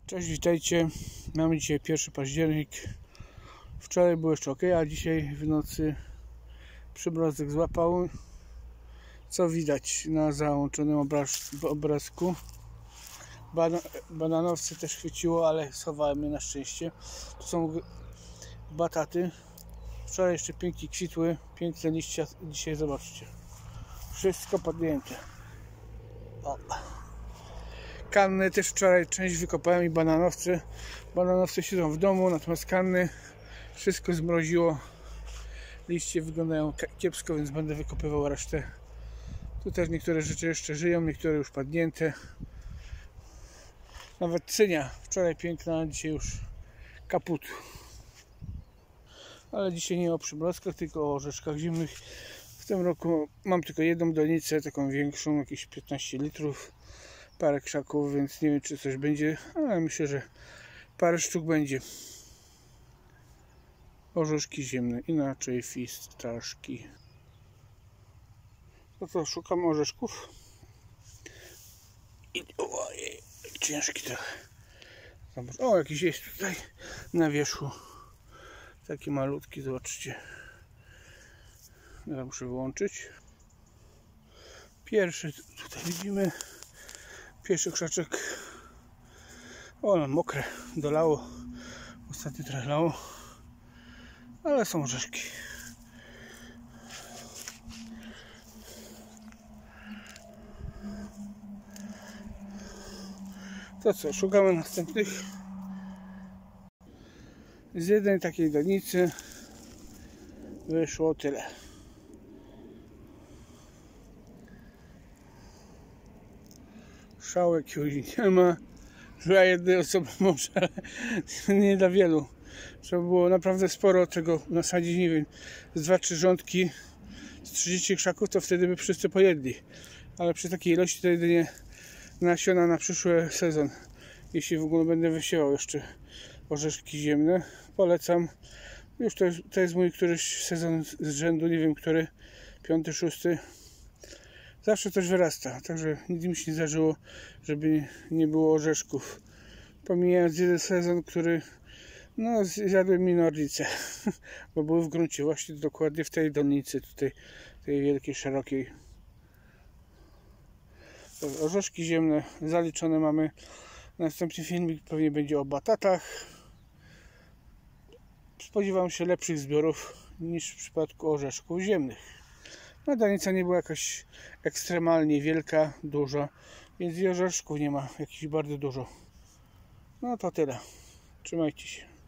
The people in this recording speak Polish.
Cześć, witajcie. Mamy dzisiaj 1 październik. Wczoraj było jeszcze ok, a dzisiaj w nocy przymrozek złapał. Co widać na załączonym obrazku. Bananowce też chwyciło, ale schowałem je na szczęście. Tu są bataty. Wczoraj jeszcze pięknie kwitły, piękne liścia. Dzisiaj zobaczcie. Wszystko podjęte. O. Kanny też wczoraj część wykopałem i bananowce. Bananowce siedzą w domu, natomiast kanny wszystko zmroziło. Liście wyglądają kiepsko, więc będę wykopywał resztę. Tu też niektóre rzeczy jeszcze żyją, niektóre już padnięte. Nawet cynia wczoraj piękna, dzisiaj już kaput. Ale dzisiaj nie o przymrozkach, tylko o orzeszkach zimnych. W tym roku mam tylko jedną donicę, taką większą, jakieś 15 litrów. Parę krzaków, więc nie wiem, czy coś będzie, ale myślę, że parę sztuk będzie. Orzeszki ziemne, inaczej fistaszki. No to szukam orzeszków. I ojej, ciężki trochę. O, jakiś jest tutaj na wierzchu. Taki malutki, zobaczcie. Teraz muszę wyłączyć. Pierwszy tutaj widzimy. Pierwszy krzaczek. O, mokre, dolało. Ostatnio trochę lało. Ale są orzeszki. To co, szukamy następnych. Z jednej takiej donicy wyszło tyle. Szałek już nie ma. Dla jednej osoby może, ale nie dla wielu. Trzeba było naprawdę sporo tego nasadzić, nie wiem, z 2-3 rządki, z 30 krzaków, to wtedy by wszyscy pojedli. Ale przy takiej ilości to jedynie nasiona na przyszły sezon. Jeśli w ogóle będę wysiewał jeszcze orzeszki ziemne, polecam. Już to jest mój któryś sezon z rzędu, nie wiem który, 5., 6. Zawsze coś wyrasta, także nic mi się nie zdarzyło, żeby nie było orzeszków. Pomijając jeden sezon, który no zjadły mi nornice, bo były w gruncie, właśnie dokładnie w tej dolnicy, tutaj, tej wielkiej, szerokiej. Orzeszki ziemne zaliczone mamy. Następny filmik pewnie będzie o batatach. Spodziewam się lepszych zbiorów niż w przypadku orzeszków ziemnych. No, danica nie była jakaś ekstremalnie wielka, duża, więc i orzeszków nie ma jakichś bardzo dużo. No to tyle. Trzymajcie się.